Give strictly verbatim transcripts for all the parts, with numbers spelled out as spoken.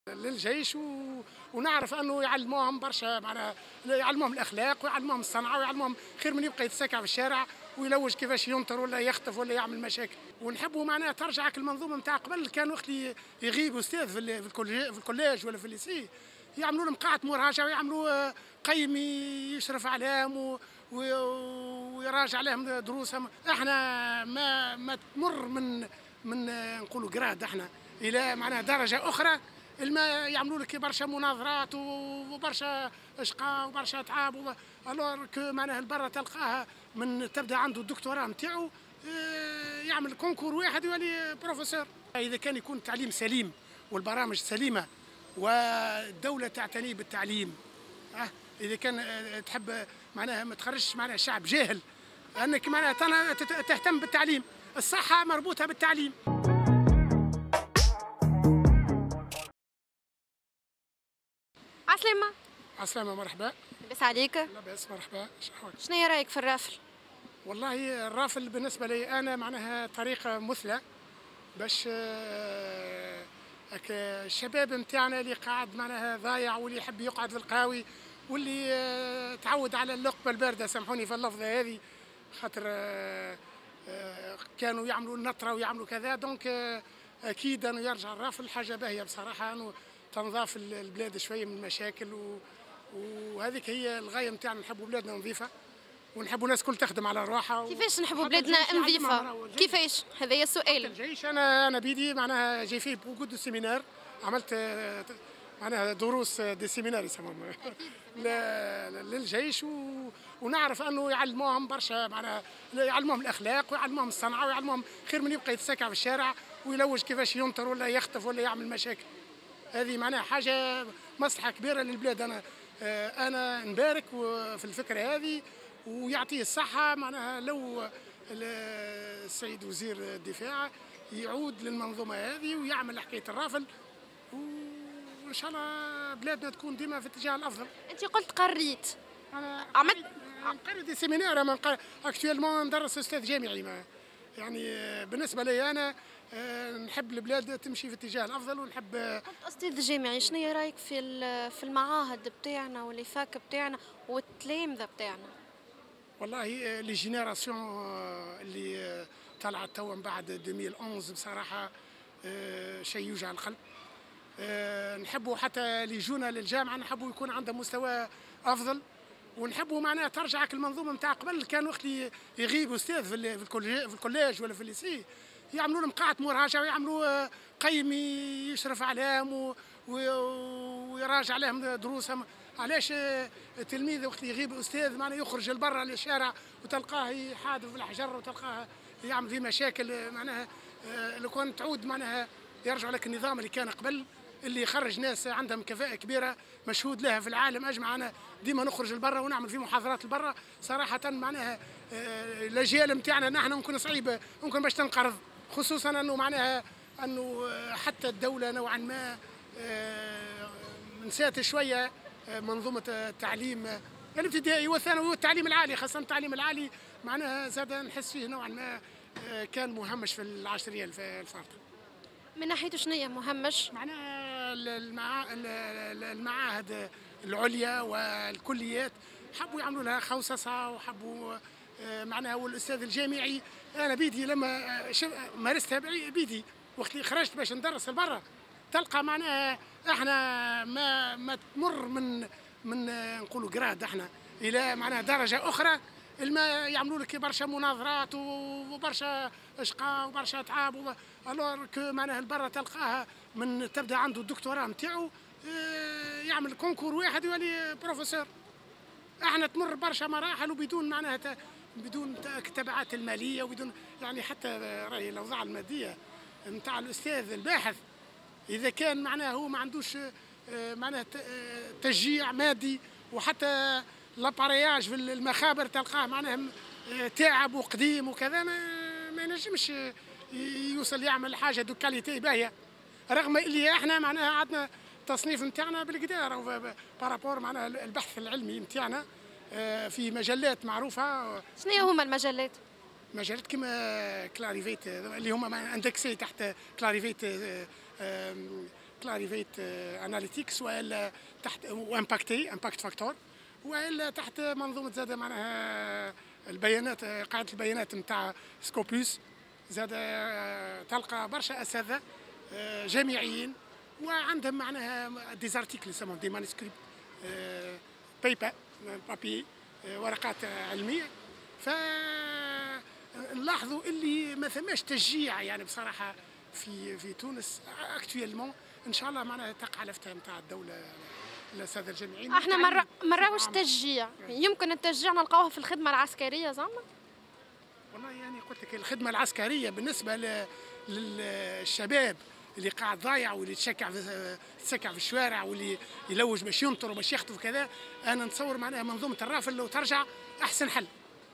للجيش و... ونعرف انه يعلموهم برشا، معناها يعلموهم الاخلاق ويعلموهم الصنعه ويعلموهم خير من يبقى يتسكع في الشارع ويلوج كيفاش ينطر ولا يخطف ولا يعمل مشاكل. ونحبوا معناها ترجع المنظومه نتاع قبل، كان وقت يغيب استاذ في في الكوليج ولا في الليسي يعملوا لهم قاعه مراجعه ويعملوا قيم يشرف عليهم و... ويراجع عليهم دروسهم. احنا ما ما تمر من من نقولوا جراد احنا الى معناها درجه اخرى، الما يعملوا لك برشا مناظرات وبرشا اشقاء وبرشا تعب. الور كو معناها البرة تلقاها من تبدا عنده الدكتوراه نتاعو يعمل كونكور واحد يولي بروفيسور. اذا كان يكون التعليم سليم والبرامج سليمه والدوله تعتني بالتعليم، أه اذا كان تحب معناها ما تخرجش معناها شعب جاهل، انك معناها تهتم بالتعليم. الصحه مربوطه بالتعليم. عسلامة. عسلامة، مرحبا. لاباس عليك؟ لاباس، مرحبا. شنو هي رايك في الرافل؟ والله الرافل بالنسبة لي أنا معناها طريقة مثلى باش الشباب نتاعنا اللي قاعد معناها ضايع واللي يحب يقعد في القهاوي واللي تعود على اللقمة الباردة، سامحوني في اللفظة هذه، خاطر كانوا يعملوا النطرة ويعملوا كذا. دونك أكيد أنه يرجع الرافل حاجة باهية بصراحة، أنه تنظاف البلاد شويه من المشاكل و... وهذيك هي الغايه نتاعنا. نحبوا بلادنا نظيفه ونحبوا الناس كل تخدم على روحها. كيفاش نحبوا بلادنا نظيفه؟ كيفاش؟ هذا هي السؤال. الجيش انا انا بيدي معناها جي في بوكو دو سيمينار، عملت معناها دروس دي سيمينار يسموهم للجيش و... ونعرف انه يعلموهم برشا، معناها يعلموهم الاخلاق ويعلموهم الصنعه ويعلموهم خير من يبقى يتسكع في الشارع ويلوج كيفاش ينطر ولا يخطف ولا يعمل مشاكل. هذه معناها حاجة مصلحة كبيرة للبلاد. أنا أنا نبارك في الفكرة هذه ويعطيه الصحة. معناها لو السيد وزير الدفاع يعود للمنظومة هذه ويعمل حكاية الرافل، وإن شاء الله بلادنا تكون ديما في الاتجاه الأفضل. أنت قلت قريت. أنا عملت قريت دي سيمينار. أنا أكتويلمون ندرس أستاذ جامعي. ما يعني بالنسبة لي أنا نحب البلاد تمشي في الاتجاه الافضل ونحب. قلت استاذ جامعي، شنو هي رايك في في المعاهد بتاعنا والليفاك بتاعنا والتلامذه بتاعنا؟ والله لي جينيراسيون اللي طلعت توا من بعد ألفين وأحد بصراحه شيء يوجع القلب. نحبوا حتى اللي يجونا للجامعه نحبوا يكون عندهم مستوى افضل، ونحبوا معناها ترجع المنظومه نتاع قبل. كان وقت يغيب استاذ في الكوليج ولا في الليسي يعملوا لهم قاعه مراجعه ويعملوا قيم يشرف عليهم ويراجع عليهم دروسهم. علاش التلميذ وقت يغيب استاذ معناها يخرج لبرا للشارع وتلقاه يحادف في الحجر وتلقاه يعمل فيه مشاكل. معناها لو كان تعود معناها يرجع لك النظام اللي كان قبل، اللي يخرج ناس عندهم كفاءة كبيرة مشهود لها في العالم أجمع. أنا ديما نخرج لبرا ونعمل في محاضرات لبرا صراحة. معناها الأجيال نتاعنا نحن ممكن صعيب ممكن باش تنقرض، خصوصا أنه معناها أنه حتى الدولة نوعا ما نسات شوية منظومة التعليم الابتدائي والثانوي والتعليم العالي، خاصة التعليم العالي معناها زاد نحس فيه نوعا ما كان مهمش في العشرية الفارطة. من ناحية شنو هي مهمش؟ معناها المعاهد العليا والكليات حبوا يعملوا لها خوصصة وحبوا معناها. والأستاذ الجامعي أنا بيدي لما مارستها بيدي وقت اللي خرجت باش ندرس لبرا تلقى معناها احنا ما ما تمر من من نقولوا جراد احنا الى معناها درجه اخرى، الما يعملوا لك برشا مناظرات وبرشا اشقاء وبرشا تعب. الور كو معناها البرة تلقاها من تبدا عنده الدكتوراه نتاعو يعمل كونكور واحد يولي بروفيسور. احنا تمر برشا مراحل وبدون معناها بدون التبعات الماليه وبدون يعني حتى راهي الاوضاع الماديه نتاع الاستاذ الباحث اذا كان معناها هو ما عندوش معناها تشجيع مادي، وحتى لابارياج في المخابر تلقاه معناها تعب وقديم وكذا ما, ما ينجمش يوصل يعمل حاجه دو كاليتي باهيه، رغم اللي احنا معناها عندنا التصنيف نتاعنا بالكدا بارابور معناها البحث العلمي نتاعنا في مجلات معروفه. شنو هما المجلات؟ مجالات كما كلاريفيت اللي هما اندكسي تحت كلاريفيت كلاريفيت اناليتيكس، والا تحت وامباكتي امباكت فاكتور، والا تحت منظومه زاد معناها البيانات، قاعده البيانات نتاع سكوبوس. زاد تلقى برشا اساتذه جامعيين وعندهم معناها ديزارتيكل يسموهم دي مانسكريبت بيبر بابي، ورقات علميه. فنلاحظوا اللي ما ثماش تشجيع يعني بصراحه في في تونس اكتويلمون. ان شاء الله معناها تقع لفتها نتاع الدوله الاساتذه الجامعيين. احنا مرة ما نراوش تشجيع، يمكن التشجيع نلقاوه في الخدمه العسكريه زعما. والله يعني قلت لك الخدمه العسكريه بالنسبه للشباب اللي قاعد ضايع واللي يتشكع في يتسكع في الشوارع واللي يلوج باش ينطر وباش يخطف كذا، انا نتصور معناها منظومه الرافل لو ترجع احسن حل.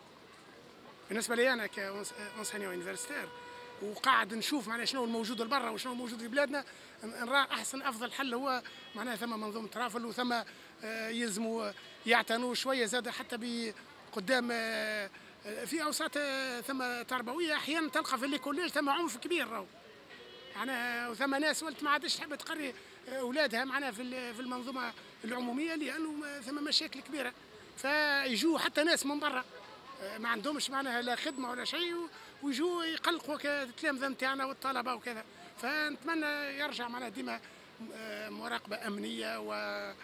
بالنسبه لي انا كونسينيور يونيفرسيتير وقاعد نشوف معناها شنو الموجود لبرا وشنو الموجود في بلادنا، نرى احسن افضل حل هو معناها ثم منظومه رافل، وثم يلزموا يعتنوا شويه زاد حتى بقدام في اوساط ثم تربويه. احيانا تلقى في الكوليج ثم عنف كبير راهو معناها، وثم ناس ولت ما عادش تحب تقري اولادها معناها في في المنظومه العموميه لانه ثم مشاكل كبيره، فيجوا حتى ناس من برا ما عندهمش معناها لا خدمه ولا شيء ويجوا يقلقوا التلامذه نتاعنا والطلبه وكذا. فنتمنى يرجع معناها ديما مراقبه امنيه و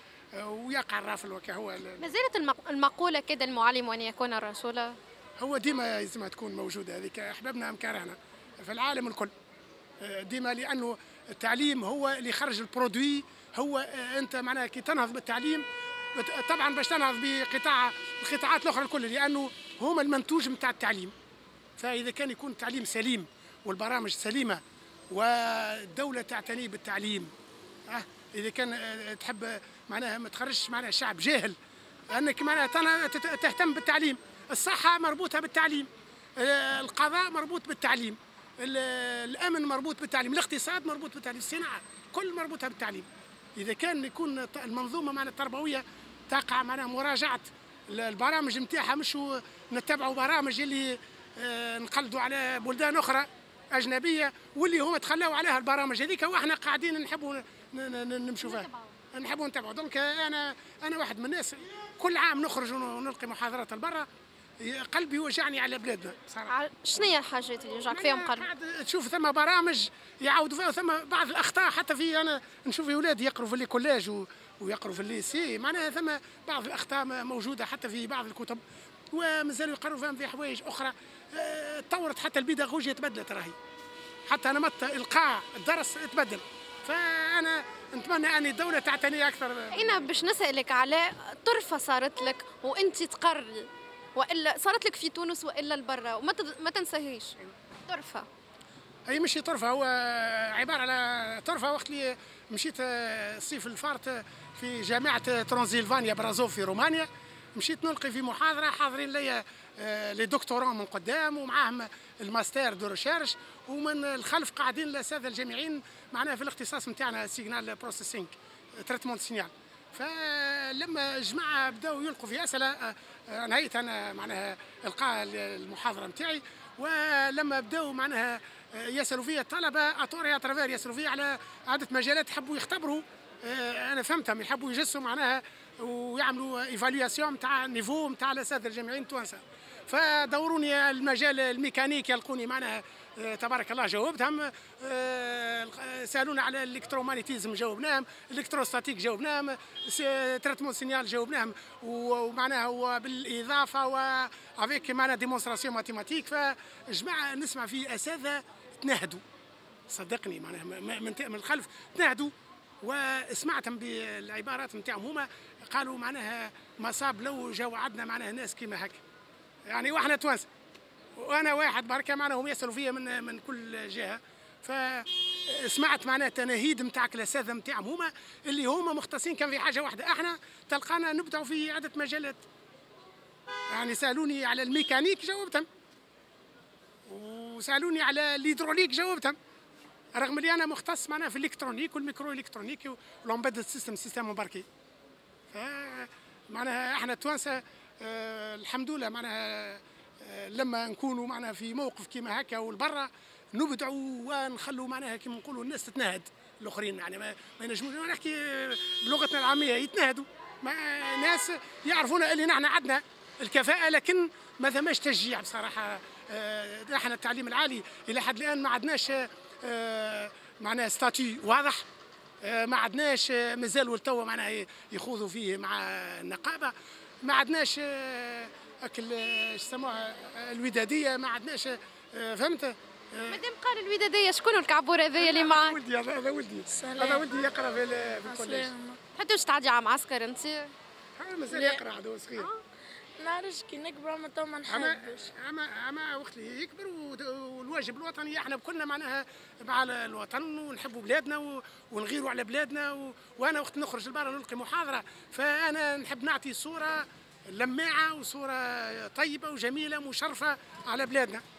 ويقع الرافل وكهو. ما زالت المقوله كده المعلم وان يكون الرسول، هو ديما لازم تكون موجوده هذيك احبابنا ام كرهنا في العالم الكل ديما، لانه التعليم هو اللي يخرج البرودوي. هو انت معناها كي تنهض بالتعليم طبعا باش تنهض بقطاع القطاعات الاخرى الكل، لانه هما المنتوج نتاع التعليم. فاذا كان يكون التعليم سليم والبرامج سليمه والدوله تعتني بالتعليم، أه اذا كان تحب معناها ما تخرجش معناها شعب جاهل، انك معناها تهتم بالتعليم. الصحه مربوطه بالتعليم، القضاء مربوط بالتعليم، الامن مربوط بالتعليم، الاقتصاد مربوط بالتعليم، الصناعه كل مربوطه بالتعليم. اذا كان يكون المنظومه معناها التربويه تقع معناها مراجعه البرامج نتاعها، مش نتبعوا برامج اللي نقلدوا على بلدان اخرى اجنبيه واللي هما تخلاوا عليها البرامج هذيك، واحنا قاعدين نحبوا نمشوا فيها نحبوا نتبعوا. دونك انا انا واحد من الناس كل عام نخرج ونلقي محاضرات لبرا، قلبي يوجعني على بلادنا بصراحه. شنو هي الحاجات اللي يوجعك فيهم قلبك؟ تشوف ثم برامج يعاودوا فيها، ثم بعض الاخطاء حتى في انا نشوف اولادي يقروا في الكوليج ويقروا في الليسي، معناها ثم بعض الاخطاء موجوده حتى في بعض الكتب، ومازالوا يقروا فيهم في حوايج اخرى. تطورت حتى البيداغوجيا تبدلت راهي، حتى نمط القاء الدرس تبدل. فانا نتمنى ان الدوله تعتني اكثر. انا باش نسالك على طرفه صارت لك وانت تقري، والا صارت لك في تونس والا لبرا وما ما تنساهيش طرفه. هي مش طرفه، هو عباره على طرفه وقت اللي مشيت الصيف الفارط في جامعه ترانزيلفانيا برازوف في رومانيا، مشيت نلقي في محاضره حاضرين لي لي دكتوراه من قدام ومعاهم الماستر دو ريشيرش، ومن الخلف قاعدين الاساتذه الجامعيين معناها في الاختصاص نتاعنا سيجنال بروسيسينغ تريتمون سينيال. فلما الجماعه بداوا يلقوا في اسئله نهيت انا معناها القاء المحاضره نتاعي، ولما بداوا معناها يسالوا فيا الطلبه اطوري اترافير يسالوا فيا على عده مجالات حبوا يختبروا، انا فهمتهم يحبوا يجسوا معناها ويعملوا ايفالياسيون نتاع النيفو نتاع الاساتذه الجامعيين التوانسه. فدوروني المجال الميكانيك يلقوني معناها تبارك الله جاوبتهم، سالونا على الالكترومagnétisme جاوبناهم، الالكتروستاتيك جاوبناهم، تريتمون سينيال جاوبناهم، ومعناها وبالاضافه وافيك معنا ديمونستراسيون ماتيماتيك. فجماعه نسمع في اساتذه تنهدوا صدقني معناها من الخلف تنهدوا، وسمعتهم بالعبارات نتاعهم هما قالوا معناها مصاب لو جاوا عندنا معناها ناس كيما هكا يعني، واحنا توانسه وانا واحد بركه معناها هم يسالوا فيا من من كل جهه. فسمعت معناها تناهيد نتاعك الاساتذه نتاعهم هما اللي هما مختصين كان في حاجه واحده، احنا تلقانا نبدعوا في عده مجالات. يعني سالوني على الميكانيك جاوبتهم، وسالوني على الهيدروليك جاوبتهم، رغم اللي انا مختص معناها في الالكترونيك والميكرو الكترونيك والامبيدد سيستم سيستم مباركي. ف معناها احنا التوانسه آه الحمد لله معناها آه لما نكونوا معناها في موقف كيما هكا والبرا نبدعوا ونخلوا معناها كيما نقولوا الناس تتنهد، الاخرين يعني ما, ما ينجموش نحكي بلغتنا العاميه يتنهدوا ما ناس يعرفون اللي نحن عندنا الكفاءه لكن ما ثماش تشجيع بصراحه. آه نحن التعليم العالي الى حد الان ما عندناش آه معناها ستاتيو واضح، آه ما عندناش آه مازالوا التوا معناها يخوضوا فيه مع النقابه، ما عندناش آه اكل ايش يسموها الوداديه، ما عندناش آه فهمت. مادام قال الوداديه شكون الكعبور هذايا اللي معاك؟ ولدي هذا ولدي هذا ولدي يقرا في الكوليج. حتى واش تعدي على معسكر انت؟ مازال يقرا عاد صغير. نعرفش كي نكبر ما تو ما نحبش. اما اما وقت اللي يكبر والواجب الوطني احنا كلنا معناها مع الوطن ونحبوا بلادنا ونغيروا على بلادنا، وانا وقت نخرج لبرا نلقي محاضره فانا نحب نعطي صوره لماعه وصوره طيبه وجميله مشرفه على بلادنا.